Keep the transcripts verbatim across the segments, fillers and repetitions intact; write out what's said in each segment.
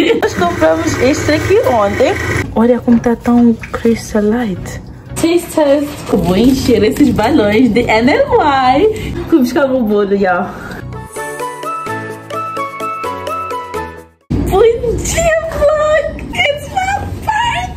Nós compramos este aqui ontem. Olha como tá tão crystallite. Taste test. Eu vou encher esses balões de N N Y. Vou buscar o bolo, já. Bom dia, vlog! It's my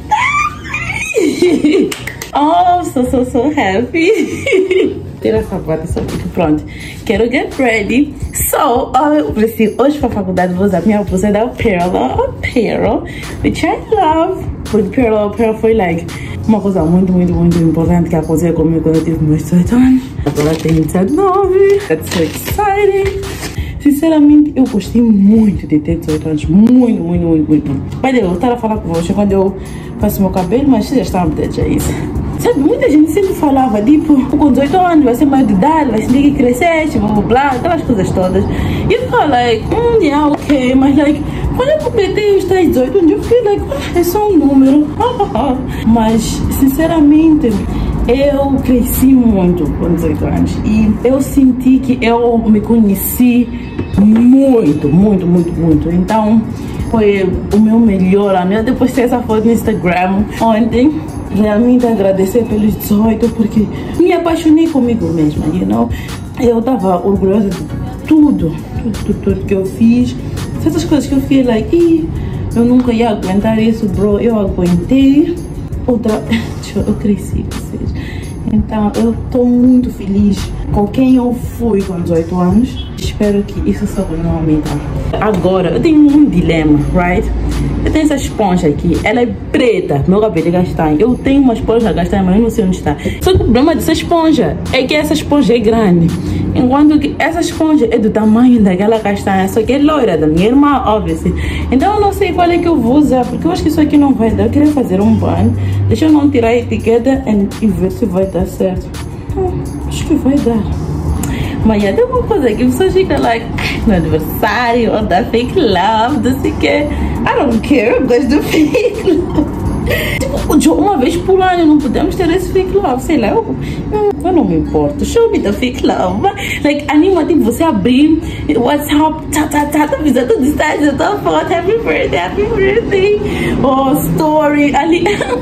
birthday! Oh, so, so, so happy! Tira essa bota só porque pronto. Quero get ready. So, uh, assim, hoje pra faculdade vou usar minha blusa da Pearl Apparel, which I love. Porque Pearl Apparel foi like uma coisa muito, muito, muito importante que aconteceu comigo quando eu tive meus dezoito anos. Agora tenho dezenove. That's so exciting. Sinceramente, eu gostei muito de ter dezoito anos. Muito, muito, muito, muito. Mas eu estava a falar com você quando eu faço meu cabelo, mas vocês já estão a já isso. Sabe, muita gente sempre falava, tipo, com dezoito anos vai ser maior de idade, vai ter que crescer, tipo, blá, blá, aquelas coisas todas. E eu ficava, like, hum, yeah, ok, mas, like, quando eu completei os três dezoito anos, eu fiquei, like, ah, é só um número. Mas, sinceramente, eu cresci muito com dezoito anos e eu senti que eu me conheci muito, muito, muito, muito. Então, foi o meu melhor ano. Eu depois fiz essa foto no Instagram ontem. Realmente agradecer pelos dezoito, porque me apaixonei comigo mesma, you know? Eu tava orgulhosa de tudo, tudo, tudo, tudo que eu fiz. Essas coisas que eu fiz, like, Ih, eu nunca ia aguentar isso, bro. Eu aguentei. Outra, eu cresci, vocês. Então, eu tô muito feliz com quem eu fui com dezoito anos. Espero que isso só não aumentar. Agora, eu tenho um dilema, right? Eu tenho essa esponja aqui, ela é preta, meu cabelo é castanho. Eu tenho uma esponja castanha, mas eu não sei onde está. Só que o problema dessa esponja é que essa esponja é grande, enquanto que essa esponja é do tamanho daquela castanha, só que é loira, da minha irmã, obviously. Então eu não sei qual é que eu vou usar, porque eu acho que isso aqui não vai dar. Eu queria fazer um ban. Deixa eu não tirar a etiqueta e ver se vai dar certo. Hum, acho que vai dar. Mas já tem uma coisa que a pessoa fica like, no aniversário, ou da fake love, não sei o que. I don't care, eu gosto do fake love. Tipo, uma vez por ano não podemos ter esse fake love, sei lá, eu, eu não me importo. Show me the fake love. Like, anima, tipo, você abrir WhatsApp, tá, tá, tá, tá avisando de estágio, tá foto, happy birthday, happy birthday. Oh, story, ali,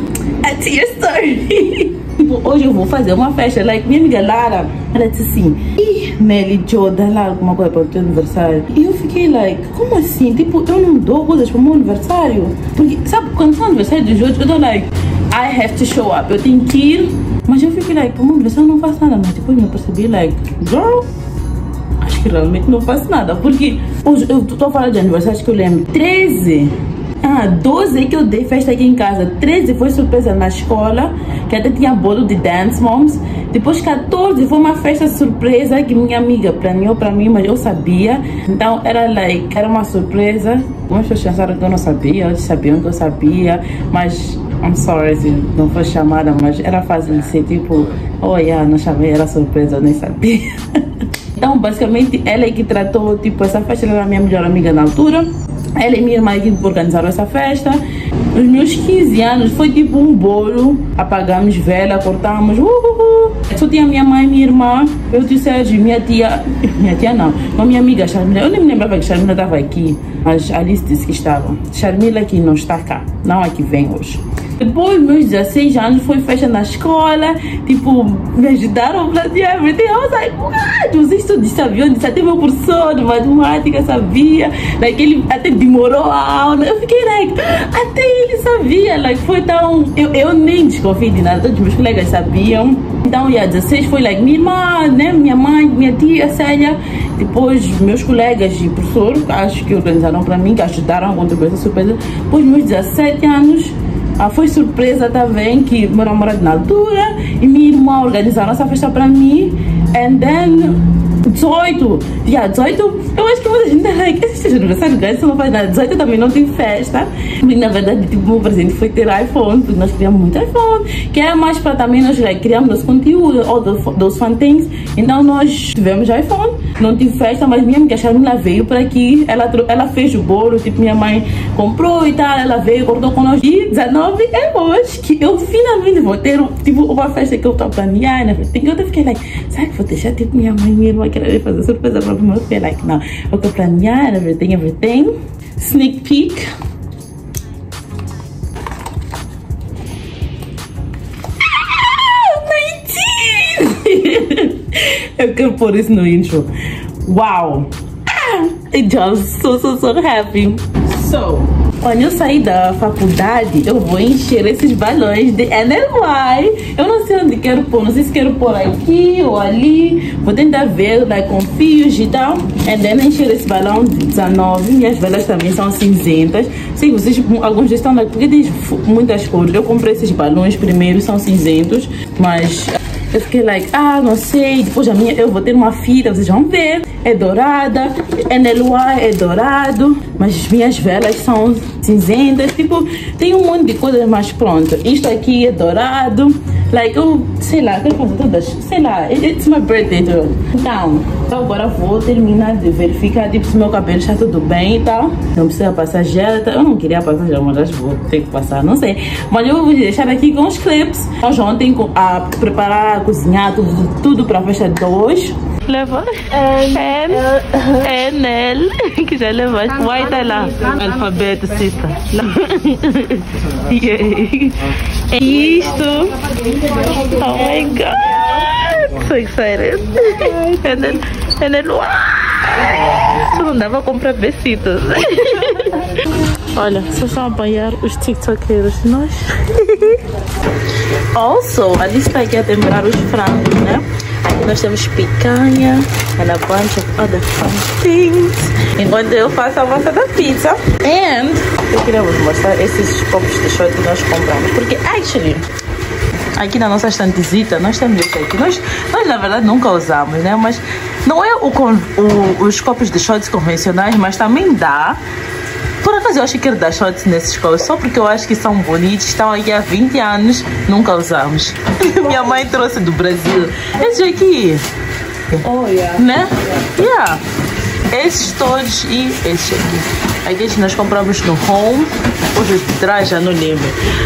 at your story. Tipo, hoje eu vou fazer uma festa, like, minha amiga Lara, ela disse assim, ih, Melly, Joe, dá lá alguma coisa para o teu aniversário. E eu fiquei like, como assim? Tipo, eu não dou coisas para o meu aniversário. Porque, sabe, quando é o aniversário de Joe, eu dou like, I have to show up, eu tenho que ir. Mas eu fiquei like, para o meu aniversário eu não faço nada. Mas depois eu percebi like, girl, acho que realmente não faço nada. Porque, hoje, eu estou falando de aniversários que eu lembro, treze. Ah, doze que eu dei festa aqui em casa. treze foi surpresa na escola, que até tinha bolo de Dance Moms. Depois quatorze foi uma festa surpresa que minha amiga planeou pra mim, mas eu sabia. Então era like, era uma surpresa. Algumas pessoas pensaram que eu não sabia, outros sabiam que eu sabia. Mas, I'm sorry se não foi chamada, mas era fácil de ser tipo, oh yeah, não chamei, era surpresa, eu nem sabia. Então basicamente ela é que tratou tipo essa festa, ela era minha melhor amiga na altura. Ela e minha irmã que organizaram essa festa. Nos meus quinze anos foi tipo um bolo. Apagamos vela, cortamos. Uh, uh, uh. Só tinha minha mãe e minha irmã. Eu disse Sérgio, minha tia. Minha tia não. Uma minha amiga Charmila. Eu nem me lembrava que Charmila estava aqui. Mas a Alice disse que estava. Charmila que não está cá. Não é que vem hoje. Depois, meus dezesseis anos, foi festa na escola, tipo, me ajudaram a planear everything. I was like, what? Vocês todos sabiam disso? Até meu professor de matemática sabia. Like, ele até demorou a aula. Eu fiquei like, até ele sabia. Like, foi tão... Eu, eu nem desconfiei de nada, todos meus colegas sabiam. Então, yeah, dezesseis foi like, minha irmã, né, minha mãe, minha tia, Célia. Depois, meus colegas de professor, acho que organizaram pra mim, que ajudaram a contribuir essa surpresa. Depois, meus dezessete anos... Ah, foi surpresa também que meu namorado na altura e minha irmã organizaram essa festa pra mim. And then dezoito, yeah, dezoito, eu acho que muita gente é like, esse aniversário grande, você não faz nada. dezoito também não tem festa. E na verdade, tipo, meu presente foi ter iPhone, porque nós queríamos muito iPhone, que era mais para também nós like, criamos nosso conteúdo, all those fun things. Então nós tivemos iPhone, não tive festa, mas minha amiga Charmila veio para aqui, ela, ela fez o bolo, tipo, minha mãe comprou e tal, ela veio, cortou com nós. E dezenove é hoje que eu finalmente vou ter, tipo, uma festa que eu tô planeando, né? Eu até fiquei like, será que vou deixar, tipo, minha mãe e minha irmã querer fazer surpresa para o meu filho? Like, não, eu tô planeando, everything, everything. Sneak peek. Eu quero pôr isso no intro. Wow! It just so, so, so happy. So, quando eu sair da faculdade, eu vou encher esses balões de N L Y. Eu não sei onde quero pôr, não sei se quero pôr aqui ou ali. Vou tentar ver, like, com fios e tal. E then encher esse balão de dezenove. Minhas velas também são cinzentas. Sei que vocês, alguns estão like, porque tem muitas cores. Eu comprei esses balões primeiro, são cinzentos, mas eu fiquei like, ah, não sei, depois a minha, eu vou ter uma fita, vocês vão ver, é dourada, N L Y é dourado, mas as minhas velas são cinzentas, tipo, tem um monte de coisas, mas pronto, isto aqui é dourado, like, eu, sei lá, quero fazer todas, sei lá, it's my birthday, too. Então, então agora vou terminar de verificar, tipo, se o meu cabelo está tudo bem e tal, não precisa passar gel, eu não queria passar gel, mas vou ter que passar, não sei, mas eu vou deixar aqui com os clips, nós ontem a preparar, cozinhar, tudo, tudo para a festa de hoje. Leva N, N, L, que já levaste. Vai tá lá, alfabeto, sister. Isto. Oh my god, so excited. N L, N L, só não dava pra comprar besitos. Olha, só são apanhar os tiktokeiros, nós. Also, a lista está aqui a temperar os frangos, né? Aqui nós temos picanha and a bunch of other fun things. Enquanto eu faço a massa da pizza. And eu queria vos mostrar esses copos de shot que nós compramos. Porque, actually, aqui na nossa estantezita, nós temos esse aqui. Nós, nós, na verdade, nunca usamos, né? Mas não é o, o, os copos de shots convencionais, mas também dá. Por acaso eu acho que quero dar shots nesses copos, só porque eu acho que são bonitos, estão aqui há vinte anos, nunca usamos. Minha mãe trouxe do Brasil. Esse aqui. Oh, yeah. Né? Yeah. Esses todos e esse aqui. Aqui nós compramos no Home, hoje os de trás já não lembro.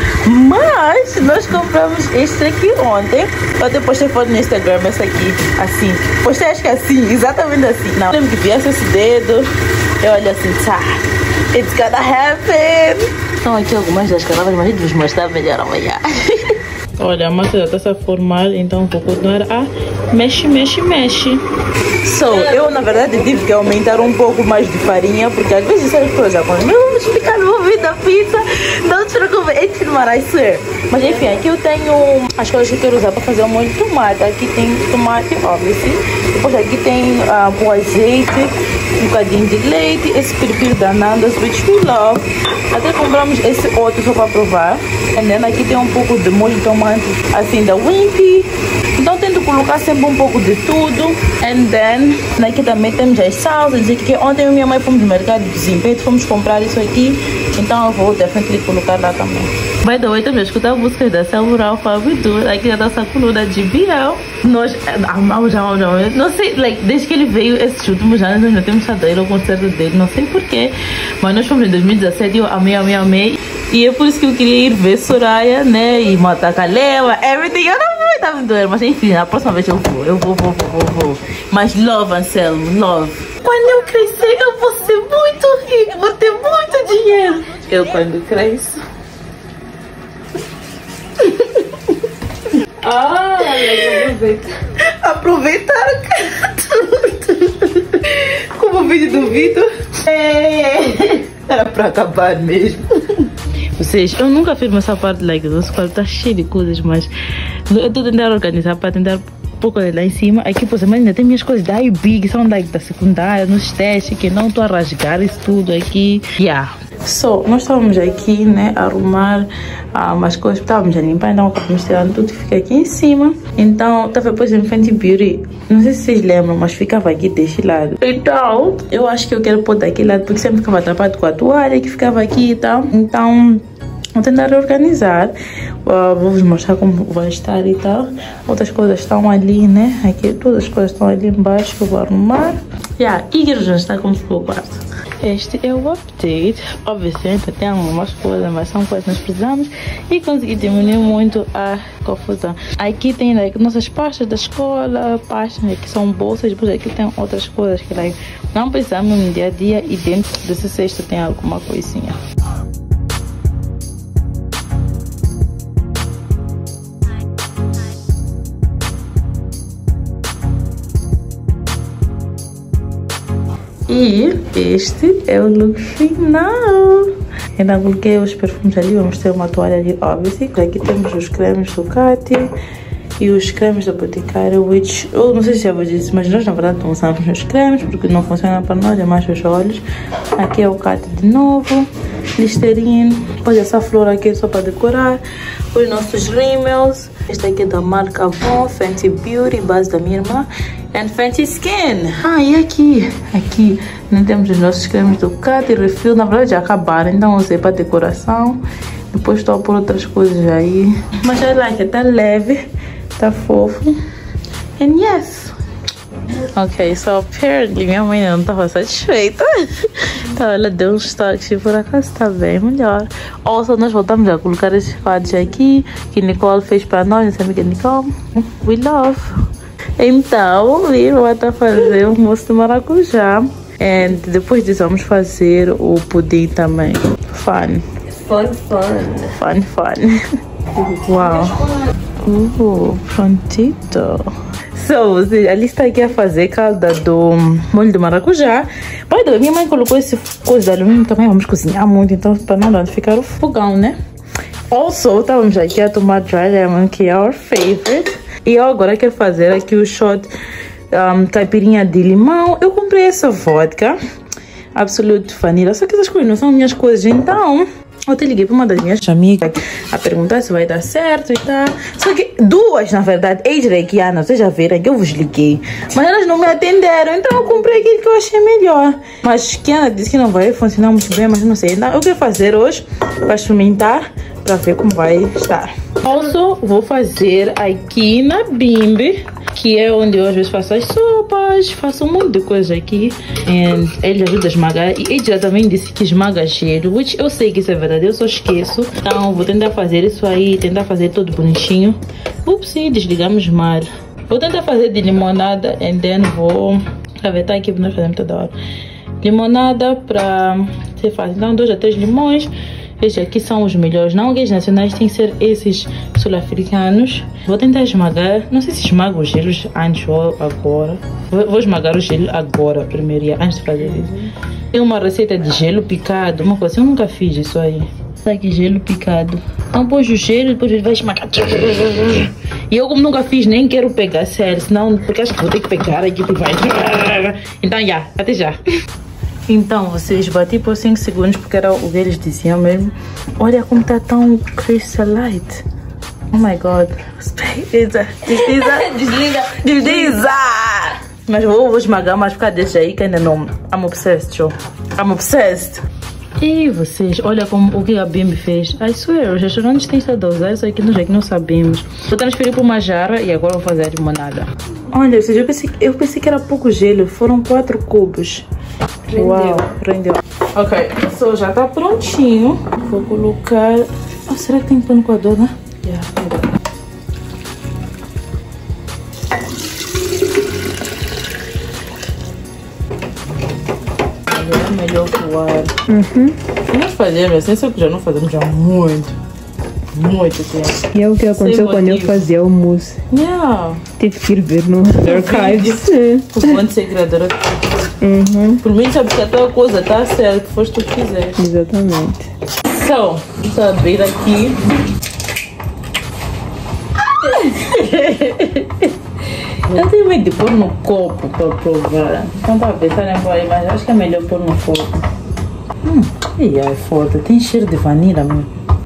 Mas nós compramos este aqui ontem. Eu até postei foto no Instagram, essa aqui, assim. Postei acho que assim, exatamente assim. Não, eu lembro que viesse esse dedo, eu olho assim, tá. It's gonna happen! Estão aqui algumas das canavas, mas vou mostrar melhor amanhã. Olha, a massa já está se a formar, então vou continuar a mexe, mexe, mexe. So, eu na verdade tive que aumentar um pouco mais de farinha, porque às vezes as pessoas já comem. Eu vou explicar no vídeo da pizza, não te preocupes, é filmar, I swear. Mas enfim, aqui eu tenho as coisas que eu quero usar para fazer o molho de tomate. Aqui tem tomate, obviously. Depois aqui tem uh, o azeite, um bocadinho de leite, esse piripiri da Nando's, which we love. Até compramos esse outro só para provar. E then aqui tem um pouco de molho de tomate, assim, da Wimpy. Então tento colocar sempre um pouco de tudo. And then, aqui também temos as salsas. Que ontem eu e minha mãe fomos no mercado de desempenho, fomos comprar isso aqui. Então eu vou definitivamente colocar lá também. By the way, também escutar músicas da Samurai Fabidur, aqui na nossa coluna de B L. Nós amamos, amamos, amamos. Não sei, like, desde que ele veio esses últimos anos, nós não temos estado a ir ao concerto dele, não sei porquê. Mas nós fomos em dois mil e dezessete e eu amei, amei, amei. E é por isso que eu queria ir ver Soraya, né? E Matacalema, everything. Eu não vou estar doendo, mas enfim, a próxima vez eu vou, eu vou, vou, vou, vou, vou. Mas love, Anselmo, love. Quando eu crescer, eu vou ser muito rico, vou ter muito dinheiro. Eu, quando cresço. Ah, aproveita. Aproveitar tudo. Como o vídeo do Vitor. É. Era pra acabar mesmo. Vocês, eu nunca fiz essa parte like nosso quarto tá cheio de coisas, mas eu tô tentando organizar para tentar um pouco de lá em cima. Aqui, por exemplo, ainda tem minhas coisas da I B, que são like da secundária, nos testes, que não tô a rasgar isso tudo aqui. Yeah. So, nós estávamos aqui, né, a arrumar ah, umas coisas, estávamos a limpar, então acabamos tirando tudo que fica aqui em cima. Então, estava depois em Fenty Beauty, não sei se vocês lembram, mas ficava aqui deste lado. Então, eu acho que eu quero pôr daquele lado, porque sempre ficava tapado com a toalha que ficava aqui e tal. Então, vou tentar organizar, uh, vou vos mostrar como vai estar e tal. Outras coisas estão ali, né, aqui, todas as coisas estão ali embaixo que eu vou arrumar. Yeah, e que já está como ficou o quarto. Este é o update. Obviamente tem algumas coisas, mas são coisas que nós precisamos e consegui diminuir muito a confusão. Aqui tem like, nossas pastas da escola, pastas né, que são bolsas, depois aqui tem outras coisas que like, não precisamos no dia a dia e dentro desse cesto tem alguma coisinha. E este é o look final. Ainda coloquei os perfumes ali, vamos ter uma toalha ali, obviously. Aqui temos os cremes do Cati e os cremes da Boticário, which eu não sei se já vou dizer, mas nós na verdade não usamos os cremes porque não funciona para nós, é mais os olhos. Aqui é o Cati de novo, Listerine. Olha essa flor aqui só para decorar. Os nossos rímels. Este aqui é da marca Avon, Fenty Beauty, base da minha irmã, and Fenty Skin. Ah, e aqui, aqui nós temos os nossos cremes do Cati, Refill. Na verdade já acabaram, então usei para decoração. Depois estou a pôr outras coisas aí. Mas I like it, tá leve, tá fofo. And yes. Ok, so apparently minha mãe não estava satisfeita. Então ela deu uns toques e por acaso está bem melhor. Also, nós voltamos a colocar esses quadros aqui que Nicole fez para nós, nossa amiga Nicole. We love. Então, o Liro vai estar fazendo o mousse de maracujá. E depois disso vamos fazer o pudim também. Fun. Fun, fun. Fun, fun. Uau. Uh, prontito. So, a lista aqui a fazer calda do molho de maracujá. By the way, minha mãe colocou esse coisa de alumínio também. Vamos cozinhar muito, então para não danificar o fogão, né? Also, estávamos aqui a tomar dry lemon, que é our favorite. E eu agora quero fazer aqui o shot um, caipirinha de limão. Eu comprei essa vodka Absolute Vanilla, só que essas coisas não são minhas coisas, então eu te liguei para uma das minhas amigas a perguntar se vai dar certo e tal. Só que duas, na verdade, ex-reikianas, vocês já viram que eu vos liguei, mas elas não me atenderam, então eu comprei aquilo que eu achei melhor. Mas Kiana disse que não vai funcionar muito bem, mas não sei. Então eu quero fazer hoje para experimentar, para ver como vai estar. Also, vou fazer aqui na Bimbi, que é onde eu às vezes faço as sopas, faço um monte de coisa aqui. E ele ajuda a esmagar. E ele já também disse que esmaga gelo, which eu sei que isso é verdade, eu só esqueço. Então vou tentar fazer isso aí, tentar fazer tudo bonitinho. Upsi, desligamos mal. Vou tentar fazer de limonada and then vou aproveitar aqui para nós fazermos toda hora. Limonada para ser fácil. Então dois a três limões. Estes aqui são os melhores, não os nacionais, tem que ser esses sul-africanos. Vou tentar esmagar, não sei se esmago os gelos antes ou agora. Vou, vou esmagar o gelo agora, primeiro, antes de fazer isso. Tem uma receita de gelo picado, uma coisa, eu nunca fiz isso aí. Tá aqui, gelo picado. Então põe o gelo e depois ele vai esmagar. E eu como nunca fiz, nem quero pegar, sério, senão, porque acho que vou ter que pegar aqui e vai. Então, já, yeah, até já. Então, vocês bati por cinco segundos porque era o que eles diziam mesmo. Olha como tá tão crystallite. Oh my god. Desliza. Desliza. Desliga. Desliza. Mas vou, vou esmagar mais por causa desse aí que ainda não. I'm obsessed, show. I'm obsessed. E vocês, olha como o que a Bimbi fez. I swear, os restaurantes têm estado a usar isso aqui no jeito que não sabemos. Vou transferir para uma jarra e agora vou fazer a limonada. Olha, vocês, eu pensei, eu pensei que era pouco gelo. Foram quatro cubos. Rendeu. Uau, rendeu. Ok, so já tá prontinho. Vou colocar... Oh, será que tem pano com a dona? Yeah, é melhor voar. Uhum. Nós fazemos assim, só que já não fazemos já muito. Muito tempo. E é o que aconteceu quando eu fazia o mousse. Yeah. Tive que ir ver no archives. O bom de ser criadora. Uhum. Por mim, sabe que a tua coisa tá certo, foste tu que fizeste. Exatamente. So, vou abrir aqui. Eu tenho medo de pôr no copo para provar. Então tá pensando em pôr aí, mas acho que é melhor pôr no copo. Hum, e é foda, tem cheiro de vanilla mesmo.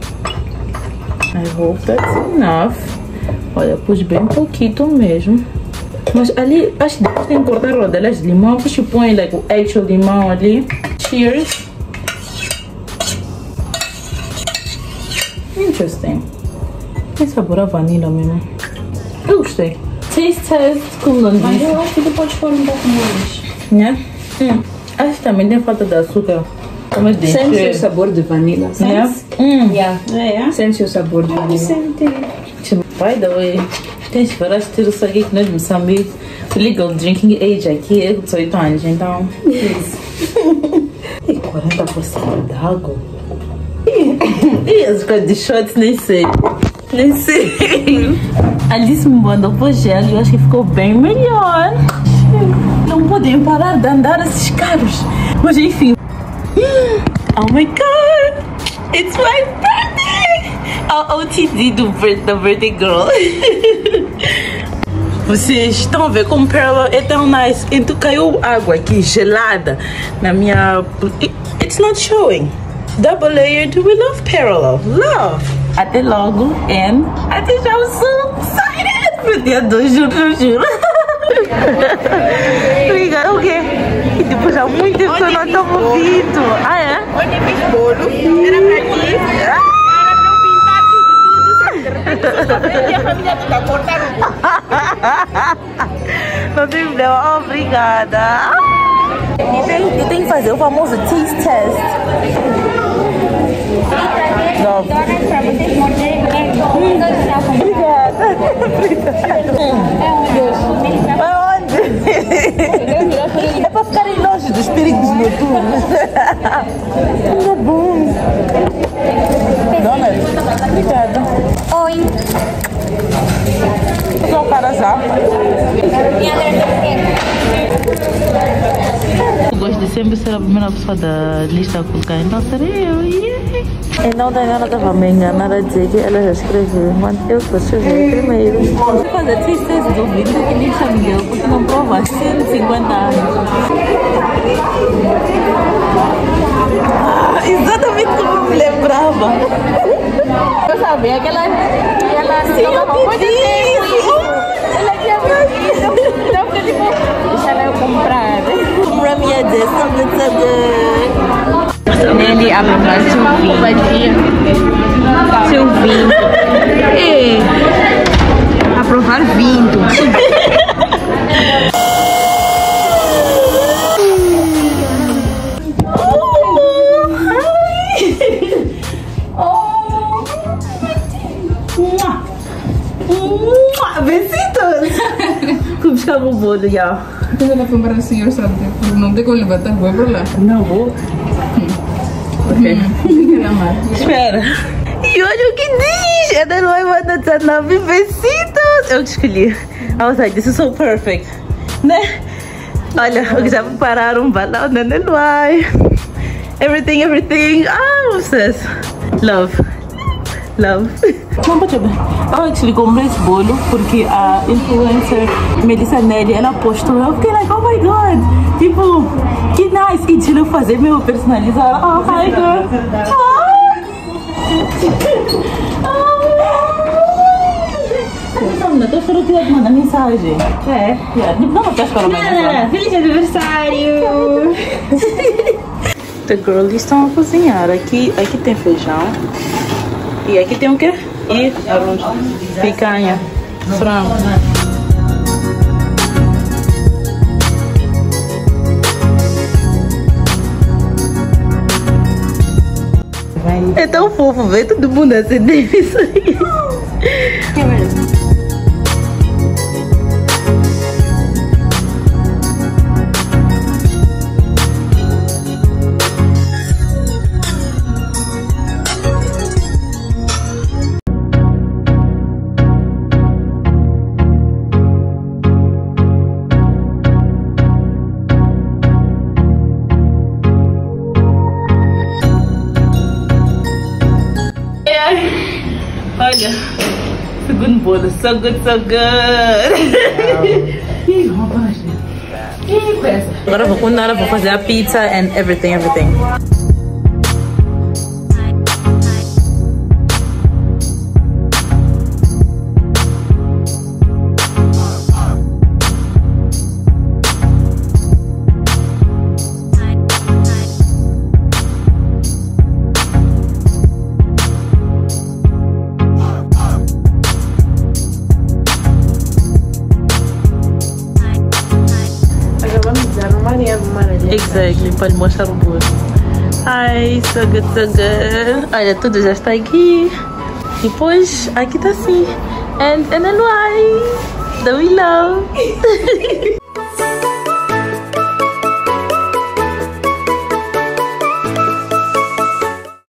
I hope that's enough. Olha, pus bem pouquinho mesmo. Mas ali, acho que depois tem que cortar rodelas de limão. Depois põe like, o actual limão ali. Cheers. Interesting. Tem sabor a vanilla mesmo. Eu gostei. Taste test, como não Mas disse. eu acho que tu podes pôr um pouco mais. Né? Hum. Acho que também tem falta de açúcar. Como eu disse. Sente o sabor de vanilla. Né? Sente? Hum. Yeah. É, é? Sente o sabor de vanilla. Sente. By the way, tens que parar de ter isso aqui que nós em Moçambique. O legal drinking age aqui é dezoito anos, então. E quarenta por cento de água. E as coisas de shots, nem sei. Nem sei. Alice me mandou pro gelo e eu acho que ficou bem melhor. Não podem parar de andar esses carros. Mas enfim. Oh my god! It's my birthday! A O T D do da Birthday Girl. Vocês estão a ver como Parallel é tão nice. Então caiu água aqui gelada na minha... It's not showing. Double layered. We love Parallel. Love! Até logo. And até já eu sou excited. Meu Deus, eu juro, eu juro. Obrigada, o quê? E depois há muito tempo que eu não estou ouvindo. Ah, é? Onde fiz bolo, era pra ti, era pra eu pintar tudo, tudo. E a família toda cortaram. Não tem problema, obrigada. E tem, e tem que fazer o famoso taste test. Não. Pra vocês morderem, Obrigada. Vai onde? É pra ficarem longe dos perigos noturnos. Tá bom. Dona, obrigada. Oi. Só o cara já. Eu gosto de sempre ser a primeira pessoa da lista a colocar, então serei eu. Yeah. Então Daniela estava me enganar a dizer que ela já escreveu, mas eu vou escrever primeiro. Vou fazer tristeza do vídeo que nem Miguel, porque não prova há cento e cinquenta anos. Ah, exatamente como me lembrava. Eu sabia que ela... ela Sim, eu pedi. Ela tinha pedido. Então fica tipo... Deixa ela eu comprar. Comprar minha dish, something so good. Nele a provar seu vinho. Seu vinho. Ei, a provar vinho. Besitos! Fui buscar o bolo já. Então ela foi para o senhor, sabe? Não tem como levantar, vou para lá. Não vou. Ok. Espera. E olha o que diz! É da noiva da dezenove besitos! Eu que escolhi. I was like, this is so perfect. Né? Olha, eu já prepararam um balão na Neluai. Everything, everything. Ah, vocês. Love. Love. Não, pode ver. Eu actually comprei esse bolo porque a influencer Melissa Nelly, ela postou. Eu fiquei like, oh my god. Tipo, que nice. E de eu fazer meu personalizar. Oh, hi girl. Não, estou esperando que ela te manda mensagem. É? Não, não estou esperando mensagem. Feliz aniversário! The girlies estão a cozinhar. Aqui, aqui tem feijão. E aqui tem o quê? E arroz, picanha, frango. É tão fofo ver todo mundo acender isso aí. Olha, segundo bolo, so good, so good. Ih, rapaz. Ih, peça. Agora vou quando ela vou fazer a pizza and everything, everything. Exactly, pode mostrar o bolo. Ai, so good, so good. Olha, tudo já está aqui. Depois, aqui tá assim. And, and then why? That we love.